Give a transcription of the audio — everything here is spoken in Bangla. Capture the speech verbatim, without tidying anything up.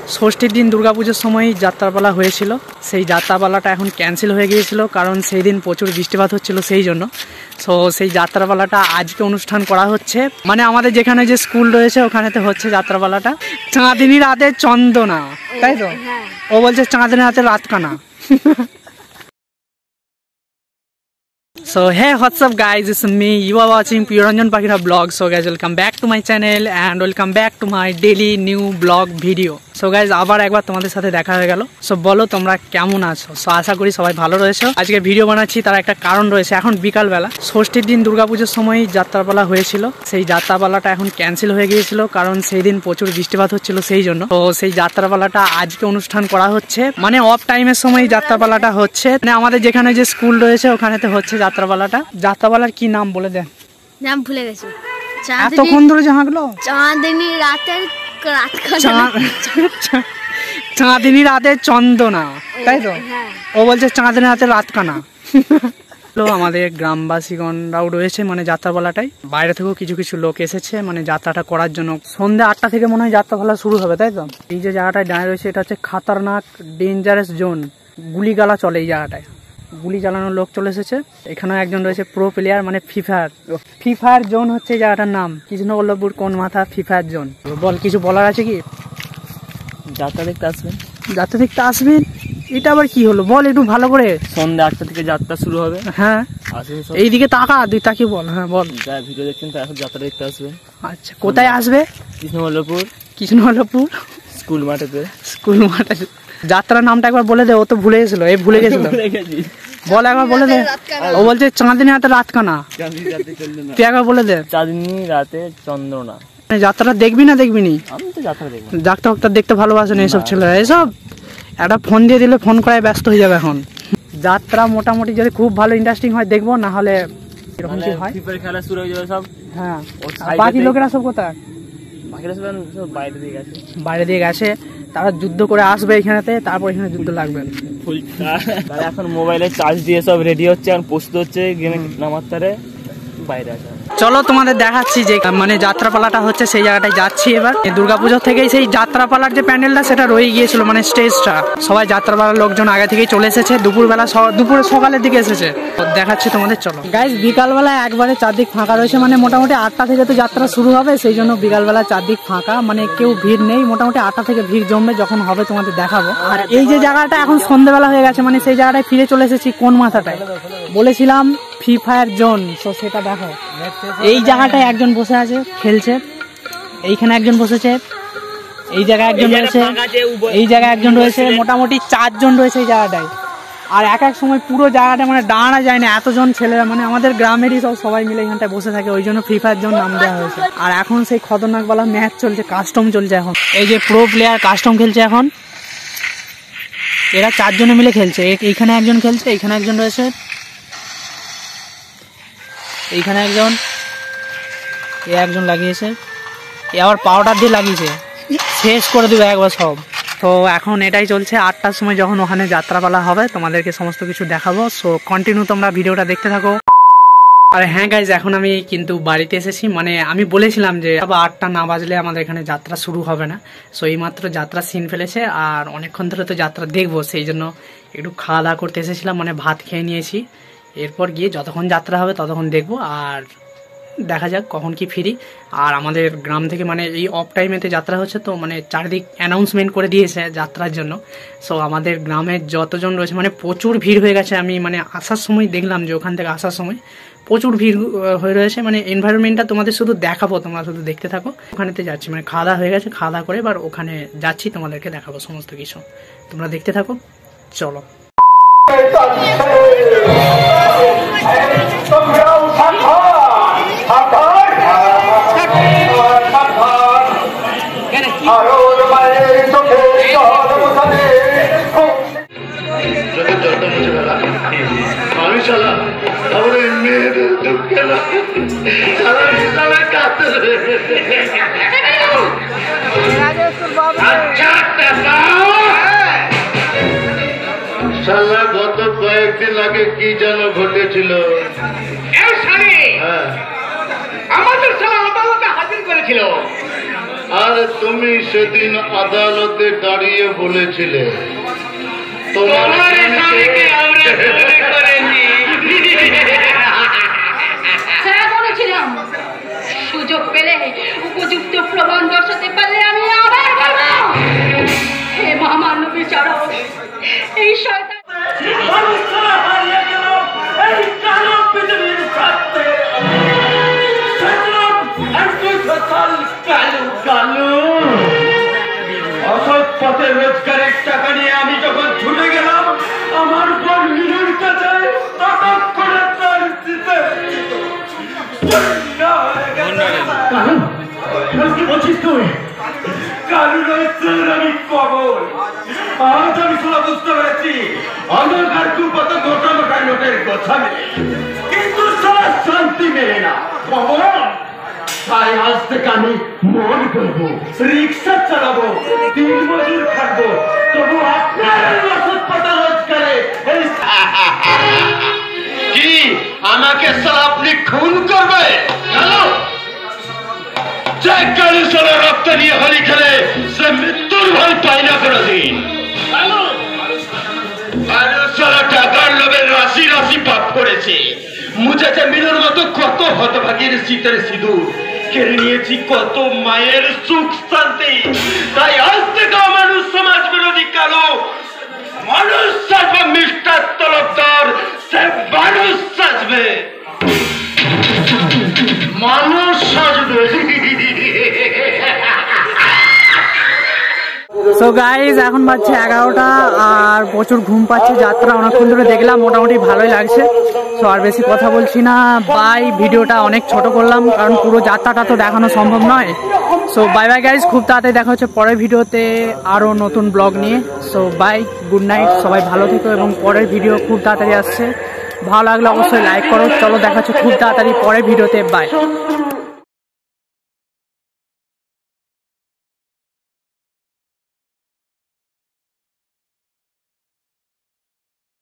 ষষ্ঠীর দিন দুর্গাপুজোর সময় যাত্রাপালা হয়েছিল। সেই যাত্রাপালাটা এখন ক্যান্সেল হয়ে গিয়েছিল, কারণ সেই দিন প্রচুর বৃষ্টিপাত হচ্ছিল সেই জন্য। সো সেই যাত্রাপালাটা আজকে অনুষ্ঠান করা হচ্ছে, মানে আমাদের যেখানে যে স্কুল রয়েছে ওখানেতে হচ্ছে যাত্রাপালাটা। চাঁদিনী রাতে চন্দনা, তাই তো? ও বলছে চাঁদিনী রাতে রাতকানা। So hey, what's up guys, it's me, you are watching Priyaranjan pakhira vlog. So guys, welcome back to my channel and welcome back to my daily new vlog video. So guys, আবার একবার তোমাদের সাথে দেখা হয়ে গেল। সো বলো তোমরা কেমন আছো? সো আশা করি সবাই ভালো রয়েছো। আজকে ভিডিও বানাচ্ছি তার একটা কারণ রয়েছে। এখন বিকালবেলা ষষ্ঠীর দিন দুর্গাপুজোর সময় যাত্রাপালা হয়েছিল। সেই যাত্রাপালাটা এখন ক্যান্সেল হয়ে গিয়েছিল, কারণ সেই দিন প্রচুর বৃষ্টিপাত হচ্ছিল সেই জন্য। তো সেই যাত্রাপালাটা আজকে অনুষ্ঠান করা হচ্ছে, মানে অফ টাইমের সময় যাত্রাপালাটা হচ্ছে। মানে আমাদের যেখানে যে স্কুল রয়েছে ওখানেতে হচ্ছে যাত্রাপালাটা। যাত্রাপালার কি নাম বলে দেন? নাম ভুলে গেছি। এতক্ষণ ধরে জানাগলো চাঁদিনী রাতের চাঁদিনী রাতের চন্দনা, তাই তো? ও বলছে চাঁদিনী রাতের রাতকানা। আমাদের গ্রামবাসীগণরাও রয়েছে মানে যাত্রাপালাটাই। বাইরে থেকেও কিছু কিছু লোক এসেছে মানে যাত্রাটা করার জন্য। সন্ধ্যা আটটা থেকে মনে হয় যাত্রাপালা শুরু হবে, তাই তো? এই যে জায়গাটায় দাঁড়িয়ে রয়েছে এটা হচ্ছে খাতারনাক ডেঞ্জারাস জোন। গুলিগালা চলে এই জায়গাটায়, গুলি চালানোর লোক চলে এসেছে। এখানেও একজন রয়েছে প্রো প্লেয়ার, মানে free fire free fire zone হচ্ছে এই জায়গাটার নাম। কৃষ্ণবল্লভপুর কোন মাথা ফ্রি ফায়ার জোন। বল, কিছু বলার আছে কি? যাত্রা দেখতে আসবেন। যাত্রা দেখতে আসবেন? এটা আবার কি হলো বল একটু ভালো করে। সন্ধ্যা আটটা থেকে যাত্রা শুরু হবে। হ্যাঁ, এইদিকে তাকা, দুই তাকি বল। হ্যাঁ বল। যা ভিডিও দেখছেন তো এখন যাত্রা দেখতে আসবেন। আচ্ছা, কোথায় আসবে? কৃষ্ণবল্লভপুর। কৃষ্ণবল্লভপুর স্কুল মাঠেতে। স্কুল মাঠে। যাত্রার নামটা একবার বলে দে, ও তো ভুলে গেছিল। এই ভুলে গেছিল, বল একবার বলে দে। ও বলছে চাঁদিনী রাতে রাতকানা, তুই একবার বলে দে। চাঁদিনী রাতে চন্দ্রনা। যাত্রা দেখবি না দেখবি নি? আমি তো যাত্রা দেখবো। ডাক্তার ডাক্তার দেখতে ভালোবাসে না এইসব ছেলেরা। এইসব একটা ফোন দিয়ে দিলে ফোন করায় ব্যস্ত হয়ে যাবে এখন। যাত্রা মোটামুটি যদি খুব ভালো ইন্টারেস্টিং হয় দেখবো, না হলে এরকম কি হয় খেলা শুরু হয়ে যাবে সব। হ্যাঁ, বাকি লোকেরা সব কোথায়? বাকিরা সব বাইরে দিয়ে গেছে। বাইরে দিয়ে গেছে, তারা যুদ্ধ করে আসবে এখানেতে, তারপর এখানে যুদ্ধ লাগবে। এখন মোবাইলে চার্জ দিয়ে সব রেডি হচ্ছে, এখন প্রস্তুত হচ্ছে গেমে নামার তারে বাইরে আসা। চলো তোমাদের দেখাচ্ছি যে মানে যাত্রাপালাটা হচ্ছে সেই জায়গাটায় যাচ্ছি এবার। দুর্গাপুজো থেকেই সেই যাত্রাপালার যে প্যান্ডেলটা সেটা রয়ে গিয়েছিল, মানে স্টেজটা। সবাই যাত্রাপালার লোকজন আগে থেকেই চলে এসেছে, দুপুরবেলা দুপুরে সকালের দিকে এসেছে। দেখাচ্ছি তোমাদের, চলো গাইজ। বিকালবেলা একবারে চারদিক ফাঁকা রয়েছে, মানে মোটামুটি আটটা থেকে তো যাত্রা শুরু হবে, সেই জন্য বিকালবেলা চারদিক ফাঁকা, মানে কেউ ভিড় নেই। মোটামুটি আটটা থেকে ভিড় জমবে, যখন হবে তোমাদের দেখাবো। আর এই যে জায়গাটা এখন সন্ধ্যেবেলা হয়ে গেছে, মানে সেই জায়গাটায় ফিরে চলে এসেছি কোন মাথাটায় বলেছিলাম ফ্রি ফায়ার জোন। তো সেটা দেখো, এই জায়গাটায় একজন বসে আছে খেলছে, এইখানে একজন বসেছে, এই জায়গায় একজন রয়েছে, এই জায়গায় একজন রয়েছে, মোটামুটি চারজন রয়েছে এই জায়গাটায়। আর এক এক সময় পুরো জায়গাটা মানে দাঁড়ানো যায় না, এতজন ছেলেরা, মানে আমাদের গ্রামেরই সব সবাই মিলে এখানটায় বসে থাকে, ওই জন্য ফ্রি ফায়ার জোন নাম দেওয়া হয়েছে। আর এখন সেই খতরনাকওয়ালা ম্যাচ চলছে, কাস্টম চলছে এখন। এই যে প্রো প্লেয়ার কাস্টম খেলছে এখন, এরা চারজনে মিলে খেলছে। এইখানে একজন খেলছে, এইখানে একজন রয়েছে, এইখানে একজন, এ একজন লাগিয়েছে, এ আবার পাউডার দিয়ে লাগিয়েছে, শেষ করে দেবে একবার সব। তো এখন এটাই চলছে। আটটার সময় যখন ওখানে যাত্রাপালা হবে তোমাদেরকে সমস্ত কিছু দেখাবো। সো কন্টিনিউ তোমরা ভিডিওটা দেখতে থাকো। আর হ্যাঁ গাইজ, এখন আমি কিন্তু বাড়িতে এসেছি। মানে আমি বলেছিলাম যে আবার আটটা না বাজলে আমাদের এখানে যাত্রা শুরু হবে না। সো এইমাত্র যাত্রা সিন ফেলেছে, আর অনেকক্ষণ ধরে তো যাত্রা দেখবো, সেই জন্য একটু খাওয়া দাওয়া করতে এসেছিলাম, মানে ভাত খেয়ে নিয়েছি। এরপর গিয়ে যতক্ষণ যাত্রা হবে ততক্ষণ দেখবো, আর দেখা যাক কখন কি ফিরি। আর আমাদের গ্রাম থেকে মানে এই অফ টাইমেতে যাত্রা হচ্ছে, তো মানে চারিদিক অ্যানাউন্সমেন্ট করে দিয়েছে যাত্রার জন্য। সো আমাদের গ্রামের যতজন রয়েছে মানে প্রচুর ভিড় হয়ে গেছে। আমি মানে আসার সময় দেখলাম যে ওখান থেকে আসার সময় প্রচুর ভিড় হয়ে রয়েছে। মানে এনভায়রনমেন্টটা তোমাদের শুধু দেখাবো, তোমরা শুধু দেখতে থাকো। ওখানেতে যাচ্ছি, মানে খাওয়া দাওয়া হয়ে গেছে, খাওয়া দাওয়া করে এবার ওখানে যাচ্ছি, তোমাদেরকে দেখাবো সমস্ত কিছু। তোমরা দেখতে থাকো, চলো। গত কয়েকদিন আগে কি যেন ঘটেছিল, আমাদের সালা আদালতে হাজির করেছিল। আর তুমি সেদিন আদালতে দাঁড়িয়ে বলেছিলে তোমার স্বামীকে আমরা চুরি করেছি। হ্যাঁ বলেছিলাম, সুযোগ পেলে উপযুক্ত প্রমাণ দর্শাতে পারলে আমি আবার বলবো। হে মহামান্য বিচারক, এই শয়তান অসৎ পথে রোজগারের টাকা নিয়ে আমি যখন ছুটে গেলাম আমার বোন মিনুর কাছে ততক্ষণে তার দিতে কি বলছিস তুই? কারণ আমি কবল। আজ আমি শোনা বুঝতে পেরেছি অন্ধকার কুপত গোটা মোটা নোটের গোছা মেলে, কিন্তু সবার শান্তি মেলে না কবল। তাই আজ থেকে আমি মন করবো, রিক্সা চালাবো, দিন মজুর খাটবো, তবু আপনার ওষুধ পাতা রোজগারে। কি আমাকে স্যার আপনি খুন করবে? যে কালী সারা রক্ত নিয়ে হলি খেলে সে মৃত্যুর ভয় পায় না কোনোদিন। সারা টাকার লোভের রাশি রাশি পাপ করেছে, মুছেছে মিনুর মতো কত হতভাগীর শীতের সিঁদুর, কেড়ে নিয়েছি কত মায়ের সুখ শান্তি। তাই আজ থেকে মানুষ সমাজ বিরোধী কালো মানুষ সাজবে, মিস্টার তলবদার সে মানুষ সাজবে, মানুষ সাজবে। সো গাইজ এখন বাজছে এগারোটা আর প্রচুর ঘুম পাচ্ছে। যাত্রা অনেকক্ষণ ধরে দেখলাম, মোটামুটি ভালোই লাগছে। সো আর বেশি কথা বলছি না, বাই। ভিডিওটা অনেক ছোট করলাম কারণ পুরো যাত্রাটা তো দেখানো সম্ভব নয়। সো বাই বাই গাইজ, খুব তাড়াতাড়ি দেখা হচ্ছে পরের ভিডিওতে আরও নতুন ব্লগ নিয়ে। সো বাই, গুড নাইট, সবাই ভালো থেকো এবং পরের ভিডিও খুব তাড়াতাড়ি আসছে। ভালো লাগলে অবশ্যই লাইক করো। চলো দেখা হচ্ছে খুব তাড়াতাড়ি পরের ভিডিওতে, বাই।